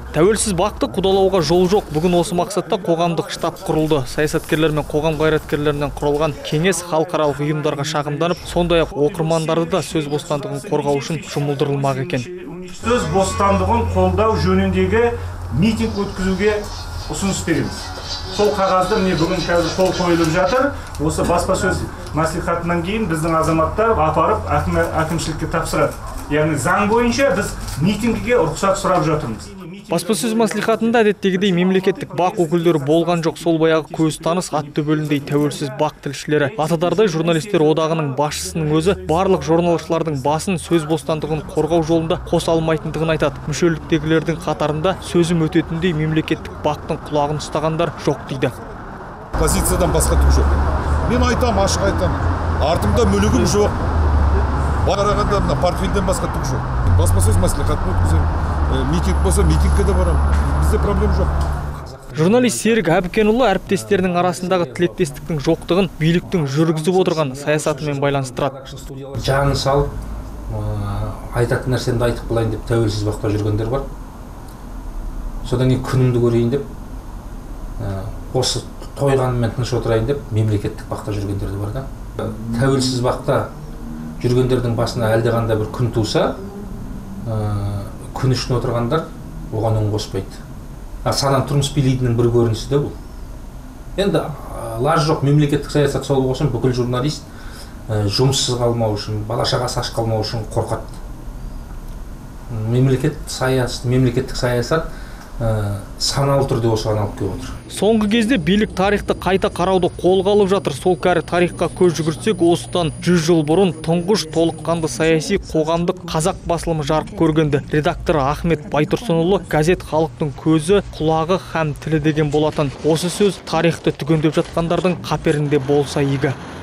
Тәуелсіз бақты құдалауға жол жоқ. Бүгін осы мақсатта қоғамдық штаб құрылды. Саясаткерлер мен қоғам қайраткерлерінен құралған кеңес халықаралық ұйымдарға шағымданып, сондай-ақ оқырмандарды да сөз бостандығын қорғау үшін жұмылдырылмақ екен. Сөз бостандығын қолдау жөніндегі митинг өткізуге ұсыныс береміз. Сол қағазды міне бүгін қазір қол қойылып жатыр. Осы баспасөз мәслихатынан кейін біздің азаматтар апарып әкімшілікке тапсырады. Яғни заң бойынша біз митингіге рұқсат сұрап жатырмыз. Баспасөз мәслихатында әдеттегідей мемлекеттік бақ өкілдері болған жоқ. Сол баяғы көз таныс атты бөліндей тәуелсіз бақ тілшілері. Атадардай журналистер одағының басшысының өзі барлық журналшылардың басын сөз бостандығын қорғау жолында қоса алмайтындығын айтады. Мүшеліктегілердің қатарында сөзім өтетіндей мемлекеттік бақтың құлағын ұстағандар жоқ дейді. Позициядан басқа түк жоқ. Мен айтам, ашық айтам. Артымда мүлігім жоқ. Қарағанда мына портфельден басқа түк жоқ. Баспасөз мәслихатын өткіземін. Митинг болса митингке де барамын. Бізде проблем жоқ. Журналист Серік Әбікенұлы әріптестерінің арасындағы тілектестіктің жоқтығын биліктің жүргізіп отырған саясатымен байланыстырады. Жағын салып, айтатын нәрсемді айтып қалайын деп тәуелсіз бақта жүргендер бар. Содан кейін күнімді көрейін деп, осы тойғанымен тыныш отырайын деп мемлекеттік бақта жүргендер де бар да. Тәуелсіз бақта жүргендердің басына әлдеқандай бір күн туса, күн үшін отырғандар оған үн қоспайды. Санан тұрмыс билейтіннің бір көрінісі де бұл. Енді лаж жоқ, мемлекеттік саясат сол болсын, бүкіл журналист жұмыссыз қалмау үшін, бала-шағасы аш қалмау үшін қорқады. Мемлекеттік саясат саналы түрде осыған алып келіп отыр. Соңғы кезде билік тарихты қайта қарауды қолға алып жатыр. Сол кәрі тарихқа көз жүгіртсек, осыдан 100 жыл бұрын тұңғыш толыққанды саяси қоғамдық қазақ басылымы жарық көргенді. Редакторы Ахмет Байтұрсынұлы газет халықтың көзі, құлағы һәм тілі деген болатын. Осы сөз тарихты түгендеп жатқандардың қаперінде болса игі.